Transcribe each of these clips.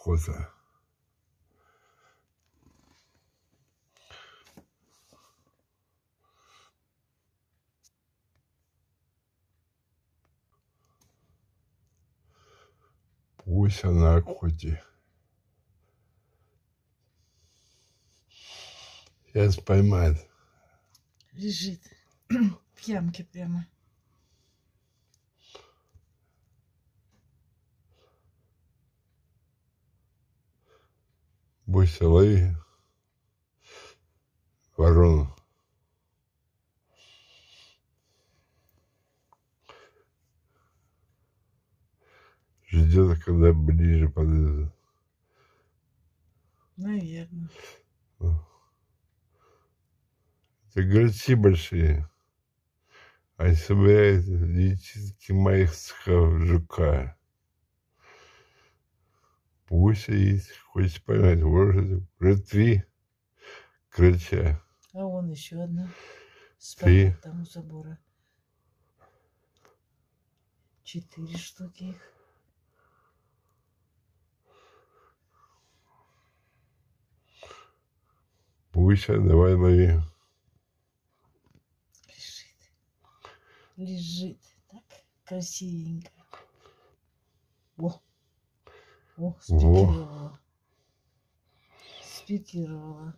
охота. Пусть на охоте. Сейчас поймает. Лежит в ямке прямо. Буся, лови ворону. Ждет, когда ближе подойдет. Наверное. Это грачи большие. Они собирают десятки моих жука. Пусть есть, хочет поймать, уже 3 грача. А вон еще одна. 3. Спят там у забора. 4 штуки их. Пуся, давай лови. Лежит. Лежит. Так красивенько. О, спикировала. Спикировала.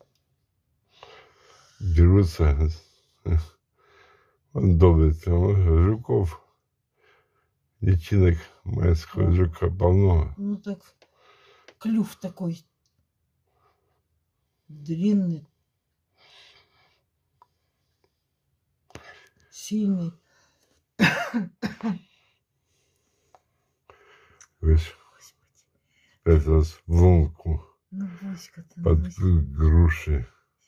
Дерутся. Он добрый, там жуков. Личинок морского жука полно. Ну так, клюв такой длинный, сильный. Видишь, спряталась в лунку Ну, Буська-то, под груши.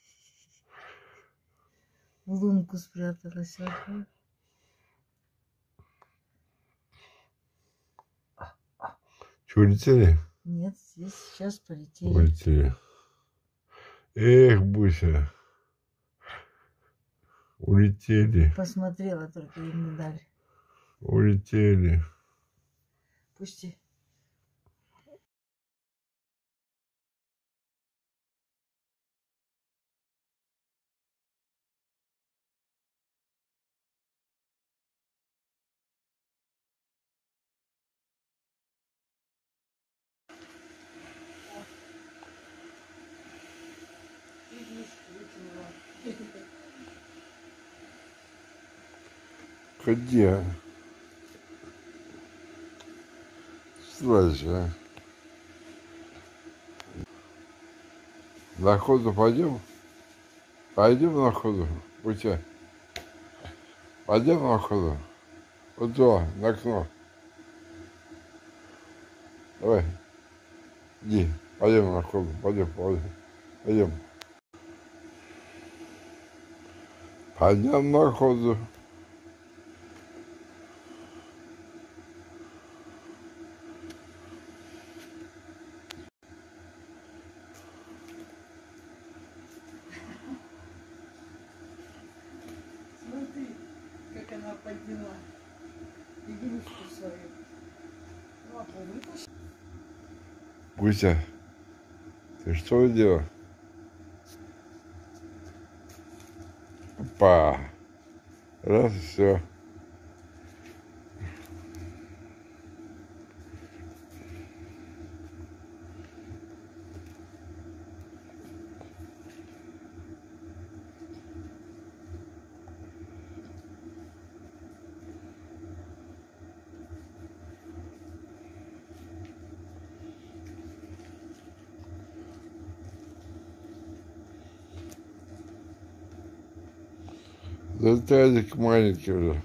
в лунку спряталась. Ага. Че, улетели? Нет, здесь сейчас полетели. Улетели. Эх, Буся. Улетели. Посмотрела, только им не дали. Улетели. Пусти. Где? Слазь, а? На охоту пойдем? Пойдем на охоту, Бутя. Пойдем на охоту. Вот туда, на окно. Давай. Иди, пойдем на охоту. Пойдем. Пойдем. Пойдем на охоту. Смотри, как она подняла игрушку свою. Лапу выпусти. Буся, ты что делала? Опа. Раз, все. Да тазик маленький уже.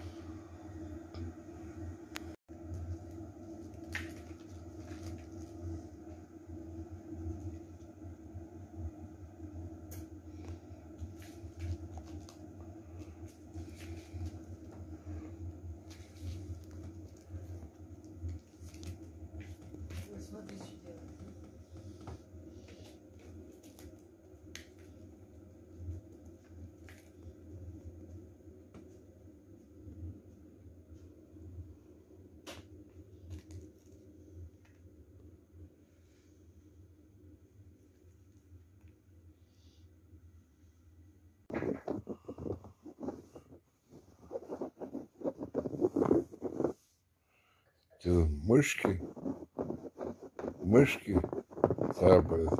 Смотри, что делает. мышки, мышки, цапают.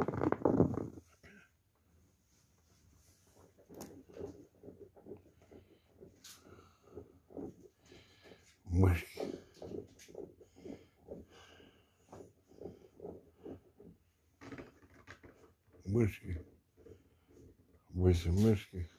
Мышки. Мышки. 8 мышки.